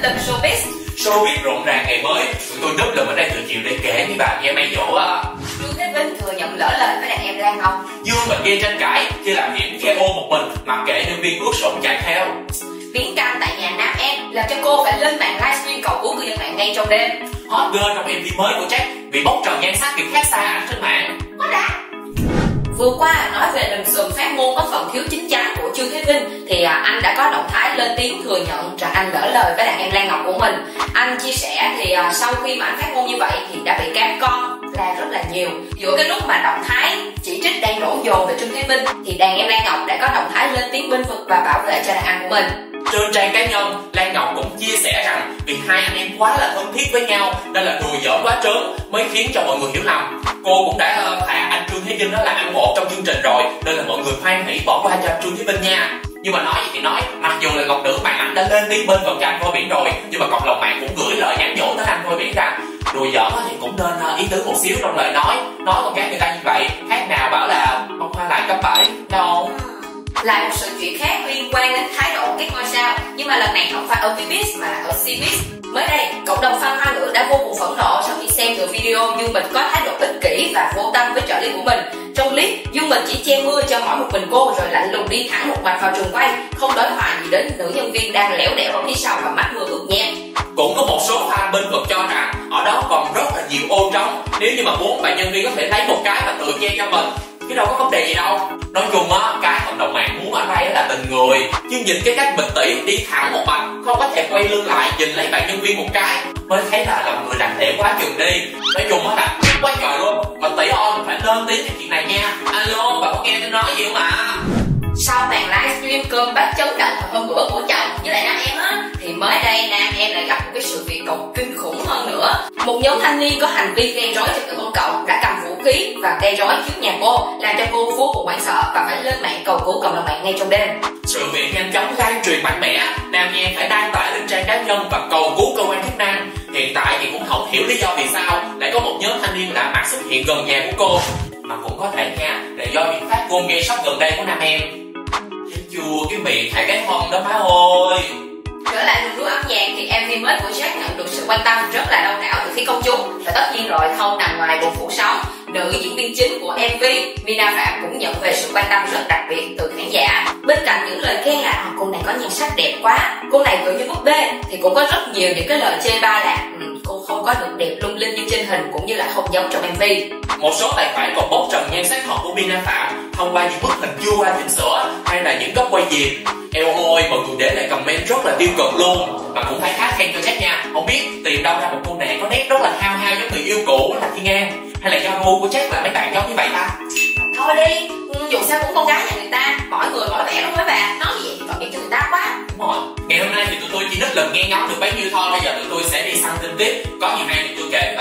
tin showbiz. Showbiz rộn ràng ngày mới, tụi tôi núp lùm ở đây từ chiều để kể với bà nghe mấy vụ á. Trương Thế Vinh thừa nhận lỡ lời với đàn em Lan Ngọc. Dương Mình gây tranh cãi khi làm hiểm che ô một mình, mặc kệ nhân viên ướt sũng chạy theo. Biến căng tại nhà nam em làm cho cô phải lên mạng livestream cầu cứu cư dân mạng ngay trong đêm. Hot girl trong MV mới của Jack bị bóc trần nhan sắc kiểu khác xa ảnh trên mạng. Có đã. Vừa qua nói về lùm xùm phát ngôn có phần thiếu chính chắn của Trương Thế Vinh thì anh đã có động thái lên tiếng thừa nhận rằng anh lỡ lời với đàn em Lan Ngọc của mình. Anh chia sẻ thì sau khi mà anh phát ngôn như vậy thì đã bị cám con là rất là nhiều. Giữa cái lúc mà động thái chỉ trích đang đổ dồn về Trương Thế Vinh thì đàn em Lan Ngọc đã có động thái lên tiếng bênh vực và bảo vệ cho đàn anh của mình. Trên trang cá nhân, Lan Ngọc cũng chia sẻ rằng vì hai anh em quá là thân thiết với nhau nên là đùa giỡn quá trớn mới khiến cho mọi người hiểu lầm. Cô cũng đã thả anh Trương Thế Vinh đó là ăn một trong chương trình rồi, nên là mọi người hoan hỉ bỏ qua cho anh Trương Thế Vinh nha. Nhưng mà nói gì thì nói, mặc dù là Ngọc Nữ Hoàng Anh đã lên tiếng bên vực cho anh Voi Biển rồi, nhưng mà cộng đồng mạng cũng gửi lời nhắn nhủ tới anh Voi Biển rằng đùa giỡn thì cũng nên ý tứ một xíu trong lời nói con gái người ta như vậy, khác nào bảo là bông hoa lại cấp 7 đâu. Lại một sự chuyện khác liên quan đến thái độ của các ngôi sao, nhưng mà lần này không phải ở Vbiz mà là ở Cbiz. Mới đây, cộng đồng fan hoa ngữ đã vô cùng phẫn nộ sau khi xem được video Dương Mịch có thái độ ích kỷ và vô tâm với trợ lý của mình. Trong clip, Dương Mịch chỉ che mưa cho mỗi một mình cô rồi lạnh lùng đi thẳng một mạch vào trường quay, không đối thoại gì đến nữ nhân viên đang lẻo đẻo ở phía sau và mắt mưa ướt nhẹp. Cũng có một số fan bên vực cho rằng ở đó còn rất là nhiều ô trống, nếu như mà muốn bạn nhân viên có thể lấy một cái và tự che cho mình, chứ đâu có vấn đề gì đâu. Nói chung á, cái cộng đồng mạng muốn ở đây là tình người, chứ nhìn cái cách bình tỉ đi thẳng một mạch, không có thể quay lưng lại nhìn lấy bạn nhân viên một cái mới thấy là lòng người làm thể quá chừng đi. Nói chung á là quá trời luôn. Mà tỷ ơi, phải lên tiếng cái chuyện này nha. Alo, bà có nghe tôi nói gì không ạ? Sau màn livestream cơm bát chấn động hôm bữa của chồng với lại nam em á, thì mới đây nam em lại gặp một cái sự việc còn kinh khủng hơn nữa. Một nhóm thanh niên có hành vi gây rối trật tự công cộng đã cầm vũ khí và gây rối trước nhà cô, làm cho cô vô cùng hoảng sợ và phải lên mạng cầu cứu cộng đồng mạng ngay trong đêm. Sự việc nhanh chóng lan truyền mạnh mẽ, nam em phải đăng tải lên trang cá nhân và cầu cứu cơ quan chức năng. Hiện tại thì cũng không hiểu lý do vì sao lại có một nhóm thanh niên lạ mặt xuất hiện gần nhà của cô, mà cũng có thể nha là do những phát ngôn gây sốc gần đây của nam em. Chua cái miệng thải cái hông đó má ơi. Trở lại đường đua âm nhạc thì MV mới của Jack nhận được sự quan tâm rất là đông đảo từ phía công chúng, và tất nhiên rồi không nằm ngoài vùng phủ sóng. Nữ diễn viên chính của MV Mina Phạm cũng nhận về sự quan tâm rất đặc biệt từ khán giả. Bên cạnh những lời khen là cô này có nhan sắc đẹp quá, cô này tựa như búp bê, thì cũng có rất nhiều những cái lời chê bai là cô không có được đẹp lung linh như trên hình, cũng như là không giống trong MV. Một số tài khoản còn bóc trần nhan sắc thật của Mina Phạm thông qua những bức hình chưa qua chỉnh sửa hay là những góc quay gì. Eo ơi, mọi người để lại comment rất là tiêu cực luôn, mà cũng phải khá khen cho Jack nha. Không biết tìm đâu ra một cô này có nét rất là hao hao giống người yêu cũ là Thiên An, hay là do gu của Jack là mấy bạn giống như vậy ta? Thôi đi, dù sao cũng con gái nhà người ta, mỗi người mỗi vẻ đúng không bà? Nói gì vậy thì tội nghiệp cho người ta quá. Đúng rồi. Ngày hôm nay thì tụi tôi chỉ nít lần nghe ngóng được bấy nhiêu thôi. Bây giờ tụi tôi sẽ đi săn tin tiếp. Có gì hay thì tôi kể